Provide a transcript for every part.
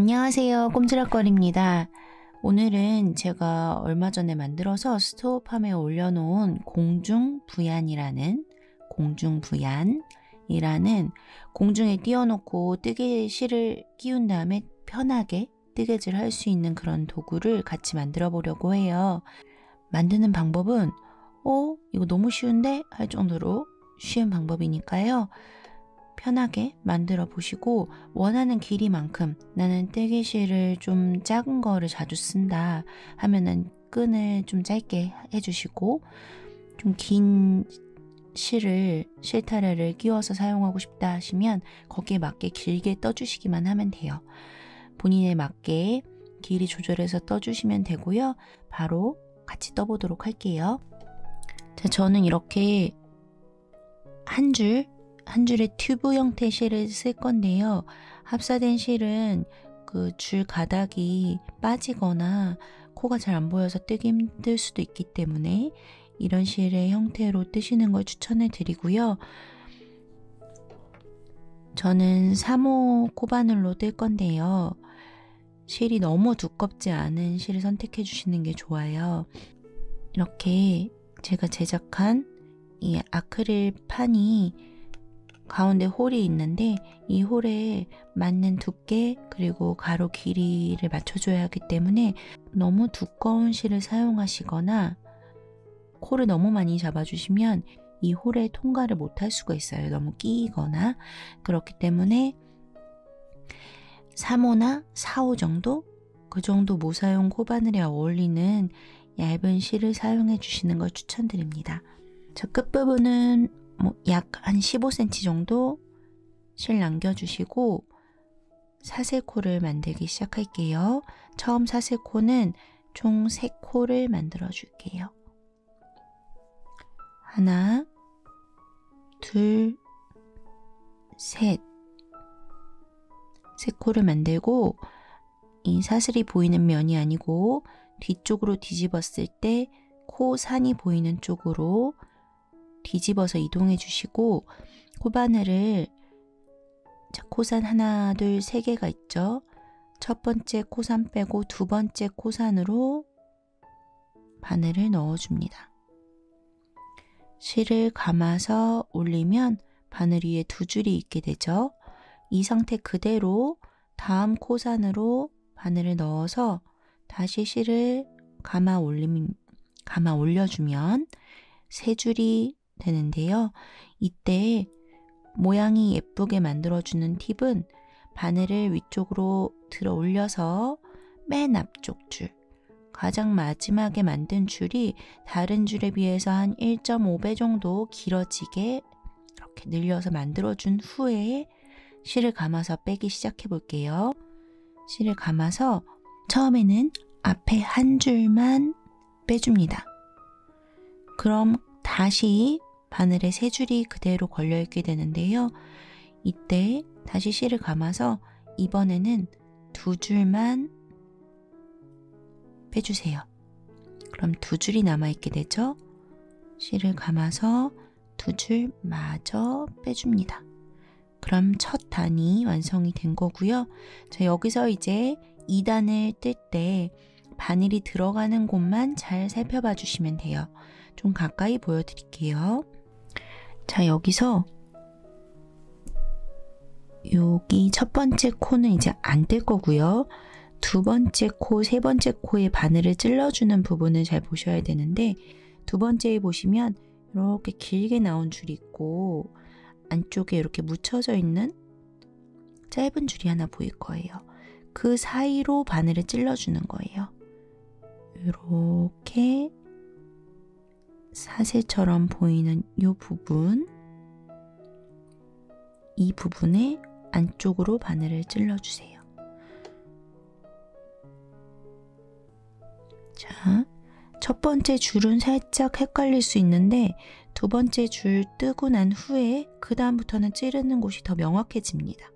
안녕하세요. 꼼지락거리입니다. 오늘은 제가 얼마 전에 만들어서 스토어팜에 올려놓은 공중부얀이라는 공중에 띄워놓고 뜨개실을 끼운 다음에 편하게 뜨개질 할 수 있는 그런 도구를 같이 만들어 보려고 해요. 만드는 방법은 이거 너무 쉬운데? 할 정도로 쉬운 방법이니까요. 편하게 만들어 보시고 원하는 길이만큼 나는 뜨개실을 좀 작은 거를 자주 쓴다 하면은 끈을 좀 짧게 해주시고 좀 긴 실타래를 끼워서 사용하고 싶다 하시면 거기에 맞게 길게 떠주시기만 하면 돼요. 본인에 맞게 길이 조절해서 떠주시면 되고요. 바로 같이 떠보도록 할게요. 자, 저는 이렇게 한 줄의 튜브 형태 실을 쓸 건데요. 합사된 실은 그 줄 가닥이 빠지거나 코가 잘 안 보여서 뜨기 힘들 수도 있기 때문에 이런 실의 형태로 뜨시는 걸 추천해 드리고요. 저는 3호 코바늘로 뜰 건데요. 실이 너무 두껍지 않은 실을 선택해 주시는 게 좋아요. 이렇게 제가 제작한 이 아크릴 판이 가운데 홀이 있는데 이 홀에 맞는 두께 그리고 가로 길이를 맞춰줘야 하기 때문에 너무 두꺼운 실을 사용하시거나 코를 너무 많이 잡아주시면 이 홀에 통과를 못할 수가 있어요. 너무 끼거나. 그렇기 때문에 3호나 4호 정도? 그 정도 모사용 코바늘에 어울리는 얇은 실을 사용해 주시는 걸 추천드립니다. 저 끝부분은 약 한 15cm 정도 실 남겨주시고 사슬코를 만들기 시작할게요. 처음 사슬코는 총 3코를 만들어 줄게요. 하나, 둘, 셋. 3코를 만들고 이 사슬이 보이는 면이 아니고 뒤쪽으로 뒤집었을 때 코산이 보이는 쪽으로 뒤집어서 이동해 주시고 코바늘을 코산 하나, 둘, 3개가 있죠. 첫 번째 코산 빼고 두 번째 코산으로 바늘을 넣어줍니다. 실을 감아서 올리면 바늘 위에 2줄이 있게 되죠. 이 상태 그대로 다음 코산으로 바늘을 넣어서 다시 실을 감아 올려주면 3줄이 되는데요. 이때 모양이 예쁘게 만들어주는 팁은 바늘을 위쪽으로 들어 올려서 맨 앞쪽 줄, 가장 마지막에 만든 줄이 다른 줄에 비해서 한 1.5배 정도 길어지게 이렇게 늘려서 만들어준 후에 실을 감아서 빼기 시작해 볼게요. 실을 감아서 처음에는 앞에 한 줄만 빼줍니다. 그럼 다시 바늘에 3줄이 그대로 걸려있게 되는데요. 이때 다시 실을 감아서 이번에는 2줄만 빼주세요. 그럼 2줄이 남아있게 되죠. 실을 감아서 2줄 마저 빼줍니다. 그럼 첫 단이 완성이 된 거고요. 자, 여기서 이제 2단을 뜰 때 바늘이 들어가는 곳만 잘 살펴봐 주시면 돼요. 좀 가까이 보여드릴게요. 자, 여기서 여기 첫 번째 코는 이제 안 뜰 거고요. 두 번째 코, 세 번째 코에 바늘을 찔러주는 부분을 잘 보셔야 되는데 두 번째에 보시면 이렇게 길게 나온 줄이 있고 안쪽에 이렇게 묻혀져 있는 짧은 줄이 하나 보일 거예요. 그 사이로 바늘을 찔러주는 거예요. 이렇게 사슬처럼 보이는 이 부분에 안쪽으로 바늘을 찔러주세요. 자, 첫 번째 줄은 살짝 헷갈릴 수 있는데 두 번째 줄 뜨고 난 후에 그 다음부터는 찌르는 곳이 더 명확해집니다.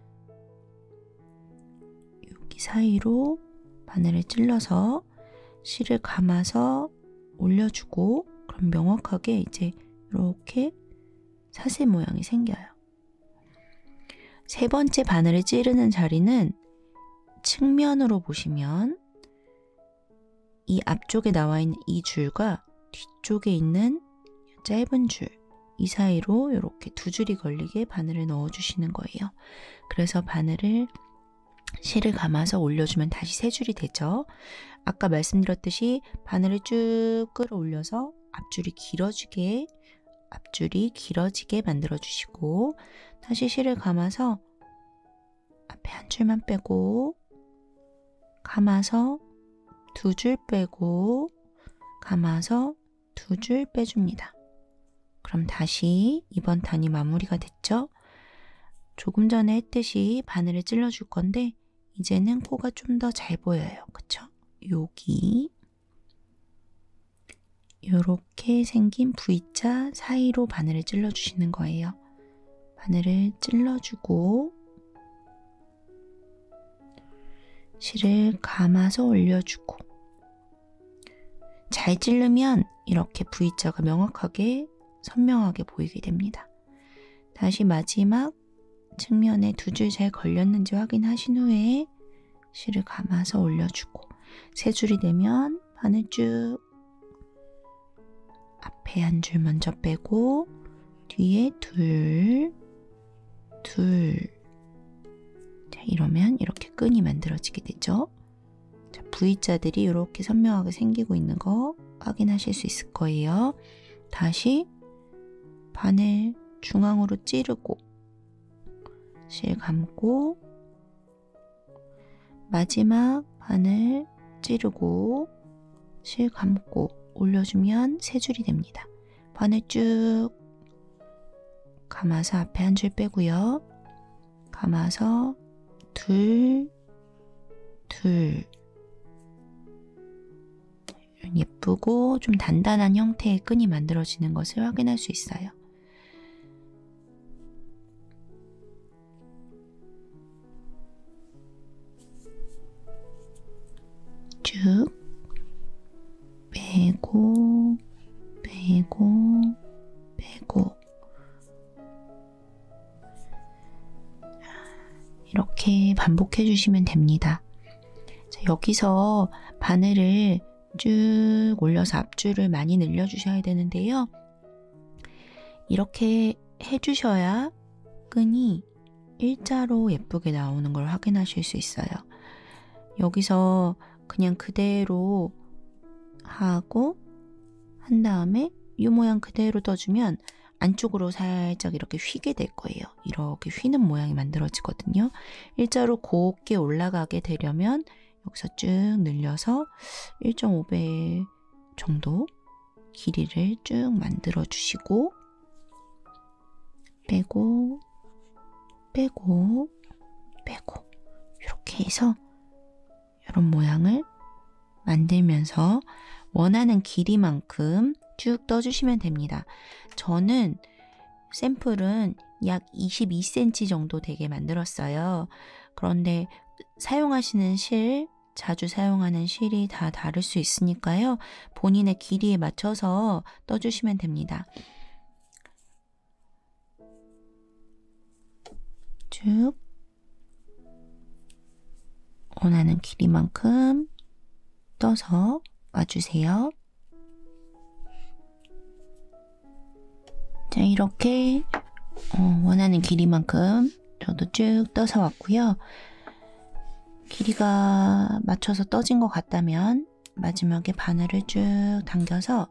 여기 사이로 바늘을 찔러서 실을 감아서 올려주고 그럼 명확하게 이제 이렇게 사슬 모양이 생겨요. 세 번째 바늘을 찌르는 자리는 측면으로 보시면 이 앞쪽에 나와 있는 이 줄과 뒤쪽에 있는 짧은 줄, 이 사이로 이렇게 두 줄이 걸리게 바늘을 넣어주시는 거예요. 그래서 바늘을 실을 감아서 올려주면 다시 세 줄이 되죠. 아까 말씀드렸듯이 바늘을 쭉 끌어올려서 앞줄이 길어지게 만들어주시고 다시 실을 감아서 앞에 한 줄만 빼고 감아서 두 줄 빼고 감아서 두 줄 빼줍니다. 그럼 다시 이번 단이 마무리가 됐죠? 조금 전에 했듯이 바늘을 찔러줄 건데 이제는 코가 좀 더 잘 보여요. 그쵸? 여기 이렇게 생긴 V자 사이로 바늘을 찔러주시는 거예요. 바늘을 찔러주고 실을 감아서 올려주고 잘 찌르면 이렇게 V자가 명확하게 선명하게 보이게 됩니다. 다시 마지막 측면에 두 줄 잘 걸렸는지 확인하신 후에 실을 감아서 올려주고 세 줄이 되면 바늘 쭉 앞에 한 줄 먼저 빼고 뒤에 둘 자, 이러면 이렇게 끈이 만들어지게 되죠. 자, V자들이 이렇게 선명하게 생기고 있는 거 확인하실 수 있을 거예요. 다시 바늘 중앙으로 찌르고 실 감고 마지막 바늘 찌르고 실 감고 올려주면 세 줄이 됩니다. 바늘 쭉 감아서 앞에 한 줄 빼고요. 감아서 둘 예쁘고 좀 단단한 형태의 끈이 만들어지는 것을 확인할 수 있어요. 쭉 빼고 이렇게 반복해 주시면 됩니다. 자, 여기서 바늘을 쭉 올려서 앞줄을 많이 늘려 주셔야 되는데요. 이렇게 해주셔야 끈이 일자로 예쁘게 나오는 걸 확인하실 수 있어요. 여기서 그냥 그대로 하고 한 다음에 이 모양 그대로 떠주면 안쪽으로 살짝 이렇게 휘게 될 거예요. 이렇게 휘는 모양이 만들어지거든요. 일자로 곱게 올라가게 되려면 여기서 쭉 늘려서 1.5배 정도 길이를 쭉 만들어 주시고 빼고 이렇게 해서 이런 모양을 만들면서 원하는 길이만큼 쭉 떠주시면 됩니다. 저는 샘플은 약 22cm 정도 되게 만들었어요. 그런데 사용하시는 실, 자주 사용하는 실이 다 다를 수 있으니까요. 본인의 길이에 맞춰서 떠주시면 됩니다. 쭉 원하는 길이만큼 떠서 와주세요. 자, 이렇게 원하는 길이만큼 저도 쭉 떠서 왔고요. 길이가 맞춰서 떠진 것 같다면 마지막에 바늘을 쭉 당겨서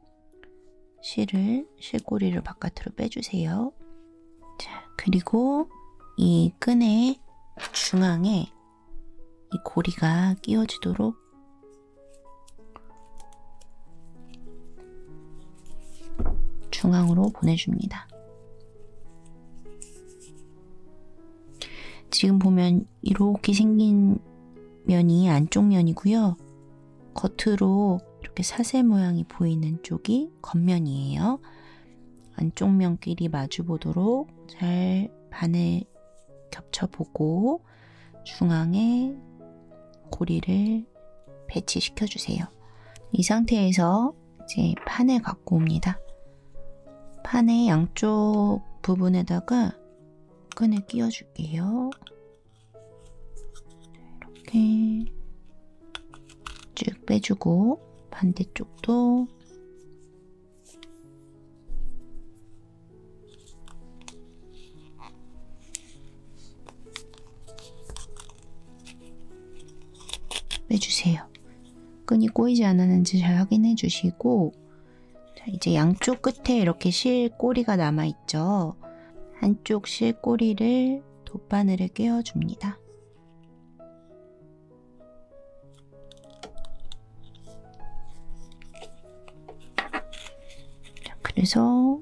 실꼬리를 바깥으로 빼주세요. 자, 그리고 이 끈의 중앙에 이 고리가 끼워지도록 중앙으로 보내줍니다. 지금 보면 이렇게 생긴 면이 안쪽 면이고요. 겉으로 이렇게 사슬 모양이 보이는 쪽이 겉면이에요. 안쪽 면끼리 마주 보도록 잘 바늘 겹쳐보고 중앙에 고리를 배치시켜 주세요. 이 상태에서 이제 판을 갖고 옵니다. 판의 양쪽 부분에다가 끈을 끼워 줄게요. 이렇게 쭉 빼주고 반대쪽도 빼주세요. 끈이 꼬이지 않았는지 잘 확인해 주시고, 자, 이제 양쪽 끝에 이렇게 실 꼬리가 남아있죠. 한쪽 실 꼬리를 돗바늘에 꿰어줍니다. 자, 그래서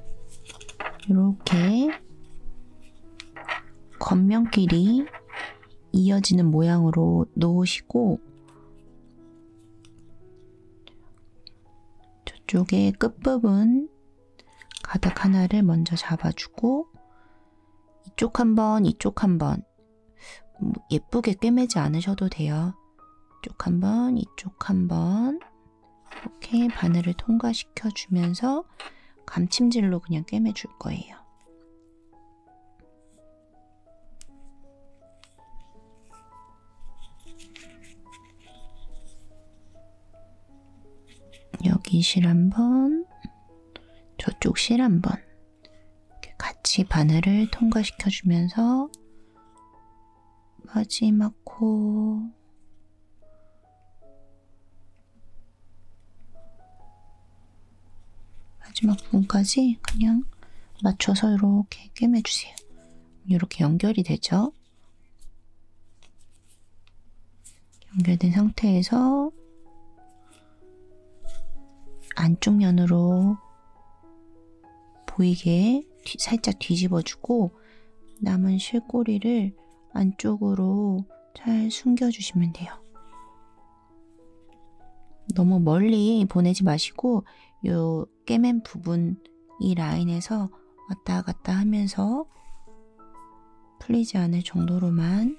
이렇게 겉면끼리 이어지는 모양으로 놓으시고, 저쪽에 끝부분 가닥 하나를 먼저 잡아주고, 이쪽 한 번, 이쪽 한 번, 예쁘게 꿰매지 않으셔도 돼요. 이쪽 한 번, 이쪽 한 번, 이렇게 바늘을 통과시켜 주면서 감침질로 그냥 꿰매줄 거예요. 여기 실 한 번, 저쪽 실 한 번, 이렇게 같이 바늘을 통과시켜 주면서 마지막 부분까지 그냥 맞춰서 이렇게 꿰매주세요. 이렇게 연결이 되죠? 연결된 상태에서 안쪽 면으로 보이게 살짝 뒤집어주고 남은 실꼬리를 안쪽으로 잘 숨겨주시면 돼요. 너무 멀리 보내지 마시고 요 꿰맨 부분 이 라인에서 왔다 갔다 하면서 풀리지 않을 정도로만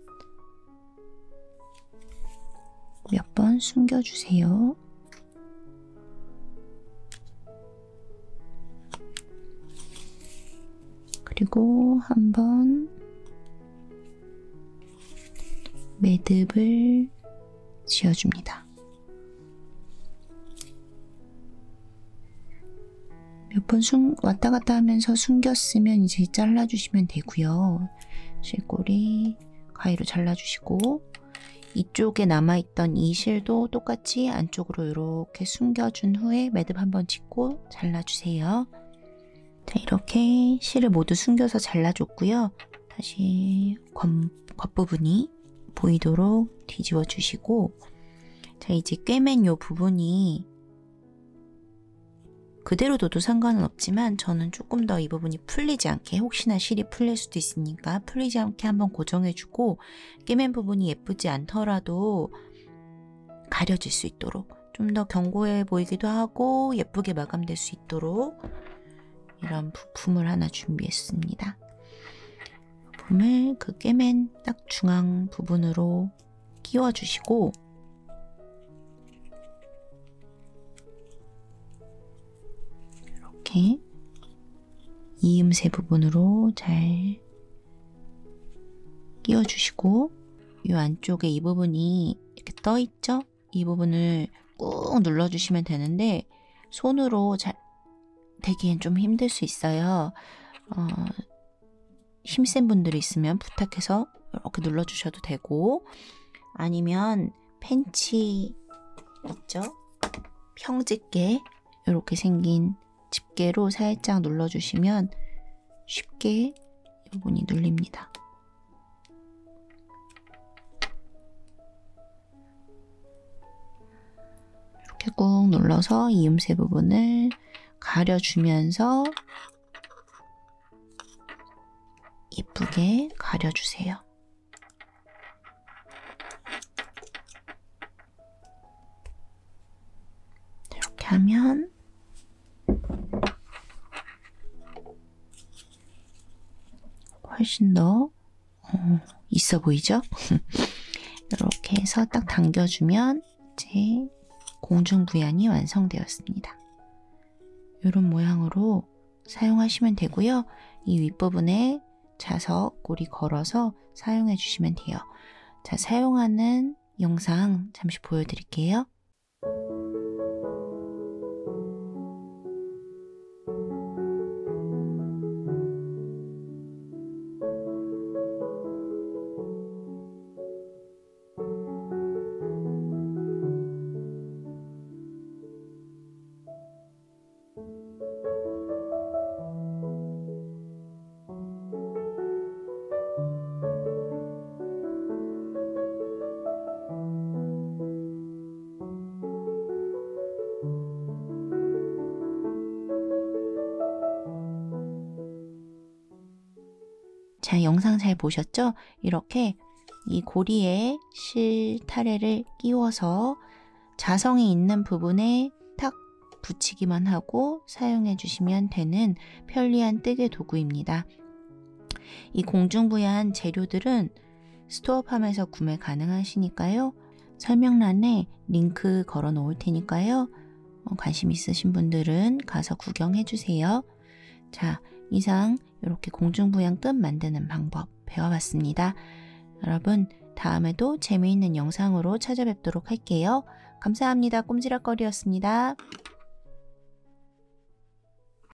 몇 번 숨겨주세요. 그리고 한번 매듭을 지어줍니다. 몇 번 왔다 갔다 하면서 숨겼으면 이제 잘라주시면 되고요. 실꼬리 가위로 잘라주시고, 이쪽에 남아있던 이 실도 똑같이 안쪽으로 이렇게 숨겨준 후에 매듭 한번 짓고 잘라주세요. 자, 이렇게 실을 모두 숨겨서 잘라줬고요. 다시 겉부분이 보이도록 뒤집어 주시고, 자, 이제 꿰맨 요 부분이 그대로 둬도 상관은 없지만 저는 조금 더 이 부분이 풀리지 않게, 혹시나 실이 풀릴 수도 있으니까 풀리지 않게 한번 고정해주고, 꿰맨 부분이 예쁘지 않더라도 가려질 수 있도록 좀 더 견고해 보이기도 하고 예쁘게 마감될 수 있도록 이런 부품을 하나 준비했습니다. 부품을 그 꿰맨 딱 중앙 부분으로 끼워주시고, 이렇게 이음새 부분으로 잘 끼워주시고, 이 안쪽에 이 부분이 이렇게 떠 있죠? 이 부분을 꾹 눌러주시면 되는데 손으로 잘 되기엔 좀 힘들 수 있어요. 힘센 분들이 있으면 부탁해서 이렇게 눌러주셔도 되고, 아니면 펜치 있죠? 평집게 이렇게 생긴 집게로 살짝 눌러주시면 쉽게 이 부분이 눌립니다. 이렇게 꾹 눌러서 이음새 부분을 가려주면서 예쁘게 가려주세요. 이렇게 하면 훨씬 더 있어 보이죠? 이렇게 해서 딱 당겨주면 이제 공중부양이 완성되었습니다. 이런 모양으로 사용하시면 되고요. 이 윗부분에 자석, 고리 걸어서 사용해 주시면 돼요. 자, 사용하는 영상 잠시 보여드릴게요. 자, 영상 잘 보셨죠? 이렇게 이 고리에 실 타래를 끼워서 자성이 있는 부분에 탁 붙이기만 하고 사용해 주시면 되는 편리한 뜨개 도구입니다. 이 공중부양 재료들은 스토어팜에서 구매 가능하시니까요. 설명란에 링크 걸어 놓을 테니까요. 관심 있으신 분들은 가서 구경해 주세요. 자, 이상 이렇게 공중부양 끈 만드는 방법 배워봤습니다. 여러분, 다음에도 재미있는 영상으로 찾아뵙도록 할게요. 감사합니다. 꼼지락거리였습니다.